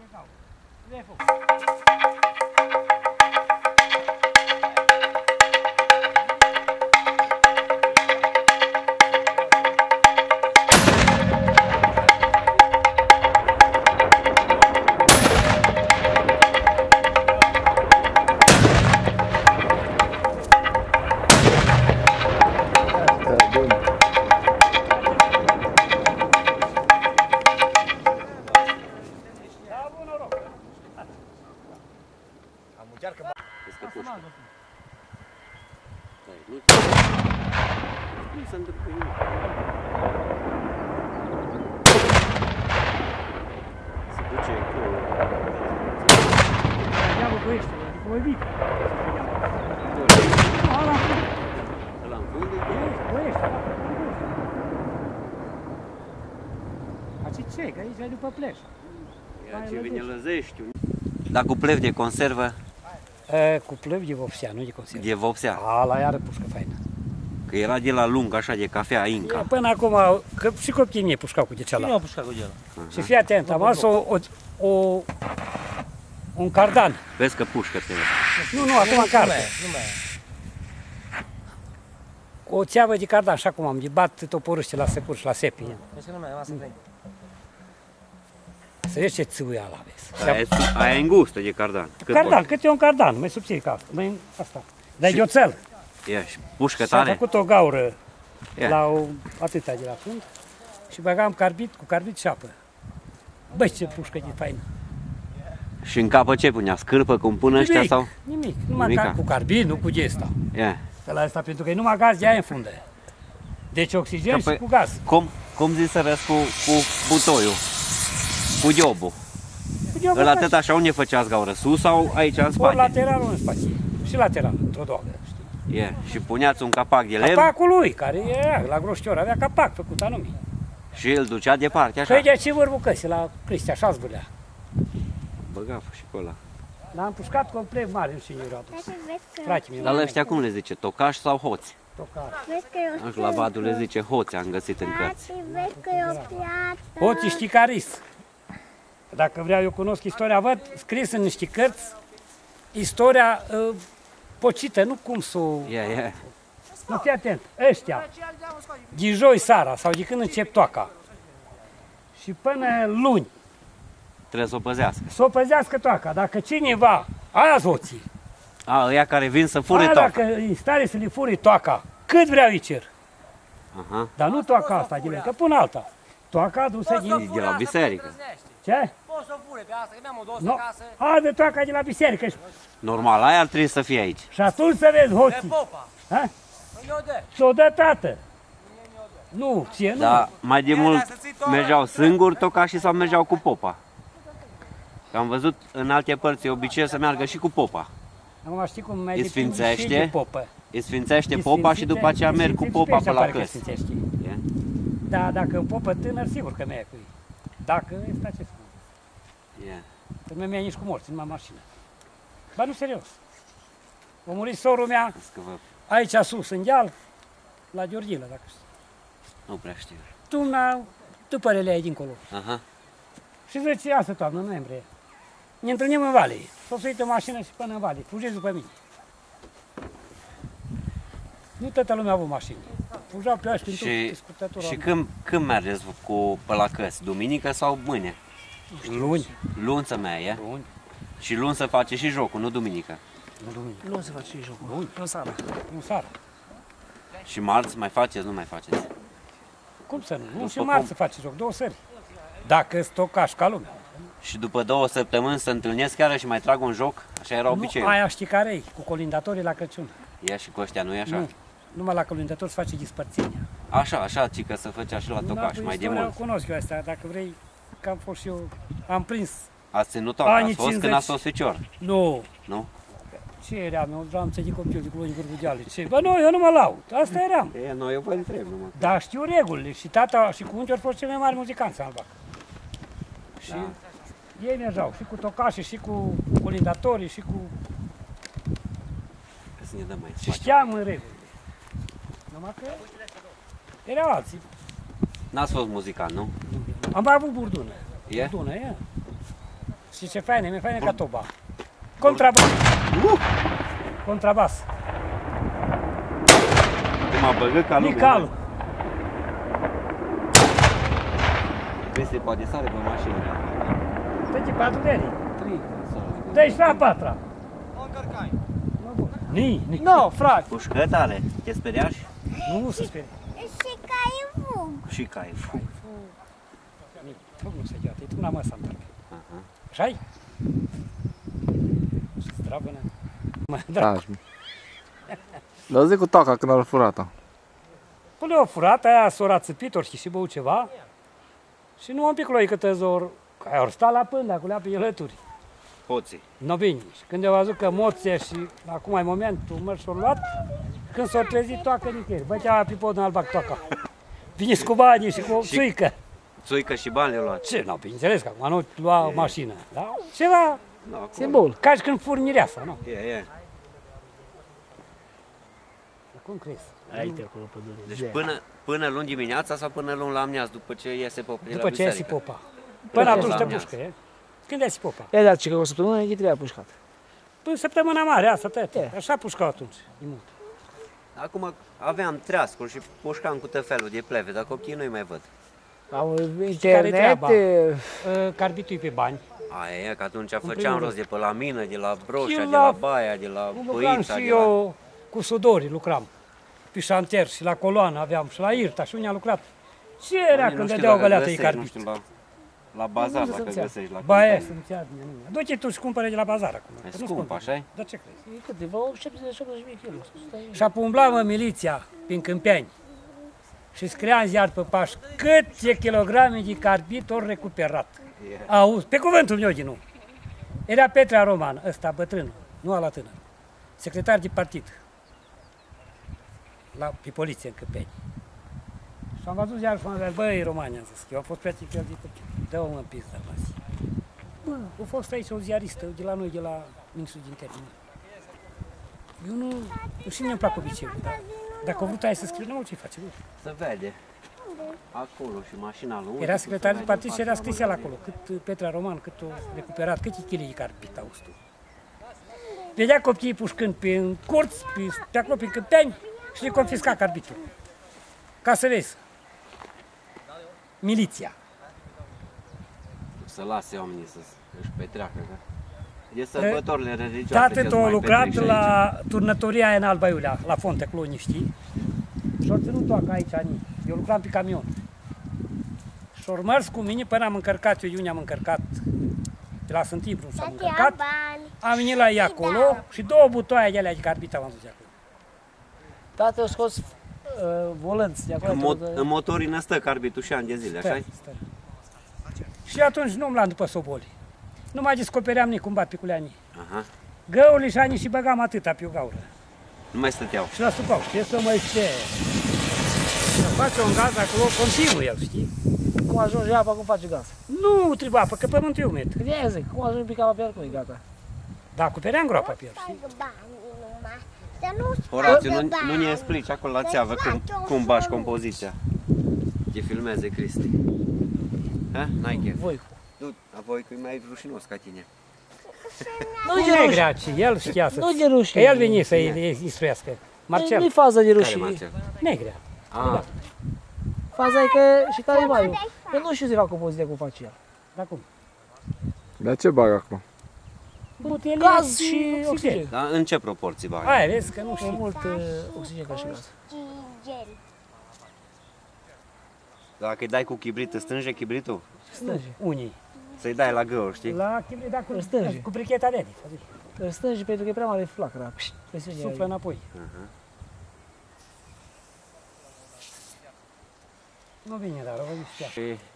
Nu se întâmplă nimic. Se duce acolo. Ia locuiește, voi vii. Ăla în fund? Locuiește. Aici ce? Că aici e după pleș. Ia ce vine Lăzeștiu. Dar cu plев de conservă? Cu plăvi de vopsea, nu de conservă. De vopsea. La iară pușcă faină. Că era de la lung, așa, de cafea Inca. Până acum, că și copiii mei pușcau cu de cealaltă. Nu au pușcat cu gelul. Și fii atent, am ales un cardan. Vezi că pușcă-te. Nu, acum în carte. Nu mai e. Cu o țeavă de cardan, așa cum am, de bat toporâște la secur și la sepi. Deci nu mai e, masă plin. Să vezi ce țâuie ala, vezi. Aia e îngustă de cardan. Cardan, cât e un cardan, mai subțire ca asta. Asta. Dar e de oțel. Ia, și pușcă S-a tare. făcut o gaură Ia. la atâta de la fund și băgam cu carbid și apă. Băi, ce pușcă de faină. Și în capă ce punea? Scârpă cum pun ăștia sau? Nimic, numai Nimica. cu carbid, nu cu gesta. Ia. Că la asta pentru că e numai gaz de aia în fundă. Deci oxigen și cu gaz. Cum zici să vezi cu butoiul? Cu diobul? Eu Ăla atât așa, unde făceați gaură? Sus sau aici în ori spate? lateral, ori în spate. Și lateral, într-o doagă. Știi? Ia. Și puneați un capac de lemn Capacul lui, care era la Groștior, avea capac făcut anume. și îl ducea departe, așa? Păi de ce vârful căsii la Cristi, așa zvârlea. Băga și pe ăla. L-am pușcat complet mare, nu știu ce i-au adus. Fratele meu. Dar la ăștia cum le zice? Tocași sau hoți? Tocar. Nu știu, la Badu le zice hoți, am găsit în cărți. Vezi că e o piatră. Hoții știi caris. Dacă vreau, eu cunosc istoria, văd scris în niște cărți istoria pocită, nu cum să o... Ia. Nu, fii atent, ăștia, de joi seara sau de când încep toaca și până luni, Trebuie să o păzească. să o păzească toaca. Dacă cineva, aia hoții, A, ăia care vin să fure aia toaca. dacă e în stare să le fure toaca, cât vreau îi cer. Aha. Dar nu toaca asta, că pun alta. Toaca adusă din... De la biserică. Ce? Poți să o fure pe asta, că mi-am o dosă Nu, acasă. adă toaca de la biserică. Normal, aia ar trebui să fie aici. Și atunci să vezi De hoții. popa. Ha? Păi mi-o dă. Ți-o dă tată. Nu, ție nu. Dar mai de mult mergeau singuri tocașii sau mergeau cu popa? Că am văzut în alte părți e obicei să meargă și cu popa. Acum știi cum mai Îi depinde sfințește? și de popă. Îi sfințește Îi popa și sfințește- după aceea îi merg cu sfințește popa și pe la apare că căs. sfințește. Ia? Da, dacă în popă tânăr, sigur că mi-ai cu ei. Dacă este ce spun. Ia. Că nu mi-a nici cu morți, numai mașină. Ba nu, serios. A murit sorul mea Vezi că vă... aici sus, în deal, la Gheorghilă, dacă știi. Nu prea știu. După relea dincolo. Aha. Și zice, ia să toamnă, în noiembrie. Ne întâlnim în vale. S-o suit în mașină și până în vale. Fugiți după mine. Nu toată lumea a avut mașini. Fugeau pe aici prin scurtătura. Și când mergeți pe la căs? Duminică sau mâine? Luni. Luni să mai e? Luni. Și luni să face și jocul, nu duminică. Nu duminică. Nu se face și jocul. Luni. În seara. În seară. Și marți mai faceți, nu mai faceți? Cum să nu? Nu și După marți cum? să faci joc, 2 sări. Dacă stocași ca lumea. Și după 2 săptămâni se întâlnesc chiar și mai trag un joc? Așa era obiceiul. Aia știi care e, cu colindatorii la Crăciun. Ia și cu ăștia, nu e așa? Nu. Numai la colindator se face dispărțenia. Așa, ci că se făcea și la tocaș, mai de mult. Cunosc eu asta, dacă vrei, că am fost și eu, am prins. Ați ținut toca, Anii ați fost 50. când ați fost fecior, Nu. nu? Ce eram? Eu vreau să zic copil de culoni vârgudeale. Ce? Bă, nu, eu nu mă laud. Asta eram. E, nu, eu vă întreb numai. Dar știu regulile și tata și cu unchiul au fost cei mai mari muzicanți în Albac. Și ei mergeau și cu tocașii, și cu colindatorii, și cu... Să ne dăm mai Și știam în regulile. Numai că erau alții. N-ați fost muzicant, nu? Am mai avut burdună. E? Burdună, e. Și ce faină, mi-e faină ca toba. Contrabas. Contrabas. M-a băgat ca lumea. Nicalu. Peste poate sare pe mașină. Trece 4 de ani. 3. Deci la 4. Ni. No, frate. Cu șcătare. Te speriași? Nu se sperie. Și cai fug. Și cai fug. Fug nu se gheată, e tu una măsa în Așa-i? Și zdravănă. Taci, mă. Dar zic cu taca când a furat-o. Păi le-au furat, aia s-o țipit, ori și băut ceva. Și nu am pic loi câte zor, că ori sta la pânda, cu lea pe elături. Hoții. No bine, și când eu văzut că moția și acum e momentul, mă și-o luat, când s-o trezit toacă nicăieri, bătea pe podul în albac toaca. Vine cu banii și cu țuică. Țuică și bani le-au luat. Ce? Nu, bineînțeles că acum nu lua mașină, da? Ceva, Simbol. ca și când furi mireasa, nu? E. Cum crezi? Aici acolo pe Deci până luni dimineața sau până luni la amiaz, după ce iese popa de la După ce iese biserică? popa. Până atunci la te amiază. pușcă, e? Când iese popa? E, dar ce că o săptămână e trebuia pușcat. Până săptămâna mare, asta tăte. Așa pușcau atunci. E mult. Acum aveam treascuri și pușcam cu tot felul de pleve, dar copiii nu-i mai văd. Am Care-i internet, treaba? Carbitul că bani. Aia e, că atunci primul făceam rând. rost de pe la mină, de la Broșa, Și de la- la Baia, de la Lucram Păița, și de la... eu cu sudorii lucram. Pe șantier și la coloană aveam și la Irta și unii a lucrat. Ce era Nu când știu dădeau dacă găleată ei găsești, Nu carbit? știu, la bazar, Unde dacă să-ți ia? găsești la Ba e, Câmpeni. să-mi ți ia nimeni. Du-te tu și cumpără de la bazar acum. E că nu-ți scump, cumpăr. așa-i? Da ce crezi? e câte? Vreo 70-80 kg. Și apumblamă miliția prin Câmpeni și scria în ziar pe pași câte kilograme de carbit ori recuperat. Auzi, pe cuvântul meu din nou. Era Petrea Roman, ăsta bătrânul, nu ala tânăr, secretar de partid pe poliție în Câmpeni. Și am văzut ziar și am zis, băi, Romani, am zis, eu am fost practic fel de tăcere. Dă-o în pizda, mă zi. Bă, a fost aici o ziaristă de la noi, de la Ministrul de Interne. Eu nu, și mie îmi plac obiceiul, dar dacă a vrut aia să scrie, nu ce face, bă. Se vede. Acolo și mașina lui. Era secretar de partid și era scris el acolo, cât Petrea Roman, cât o recuperat, câte chile de carbit, auzi tu. Vedea copiii pușcând pe curți, pe acolo, pe Câmpeni și le confisca carbitul. Ca să vezi. Miliția. Să lase oamenii să își petreacă, că... De sărbătorile religioase. Tată ce-ți a mai lucrat petreci aici. la turnătoria aia în Alba Iulia, la Fonte Cloni, știi? Și-au ținut toaca aici ani. Eu lucram pe camion. Și-au mers cu mine până am încărcat, eu iuni am încărcat, pe la Sântimbru s-am Tati, am încărcat. bani. Am venit la ea acolo și două butoaie de alea de carbit am văzut de acolo. Tată a scos volanți de acolo. În motorină stă carbitul și ani de zile, așa-i? Stai. Și atunci nu umblam după soboli. Nu mai descopeream nici cum bat pe culeanii. Aha. Găurile și ani și băgam atâta pe o gaură. Nu mai stăteau. Și la supau. Ce să mai știe? Să face un gaz acolo, continuu el, știi? Cum ajunge apa, cum face gaz? Nu trebuie apă, că pământul e umed. Că de-aia zic, cum ajunge pica pe el, cum e gata. Da, acopeream groapa pe el, știi? Fac bani numai. Să nu Horațiu, facă nu ne bani. explici acolo la țeavă cum bași compoziția. Te filmeze Cristi. Ha? N-ai chef. Voicu. Du, apoi că e mai rușinos ca tine. Nu Nu de e rușine. grea, ci el știa să... Nu de Că rușine. el veni să-i instruiască. Marcel, Nu-i faza de Care rușine. Marcel? negrea. Ah, Faza e că și care e mai. Eu nu știu să fac compoziția cum face el. Dar cum? Dar ce bag acum? Butelie Gaz și oxigen. dar în ce proporții bagi? Aia, vezi că nu E știu. mult oxigen ca și gaz. Oxigen. Dacă îi dai cu chibrit, îți strânge chibritul? Stânge. Unii. Să-i dai la găuri, știi? La chibrit, da, cu, Îl stânge. cu bricheta de adică. Îl stânge pentru că e prea mare flacăra. Presiunea Suflă înapoi. Nu vine, dar o văd știa. Și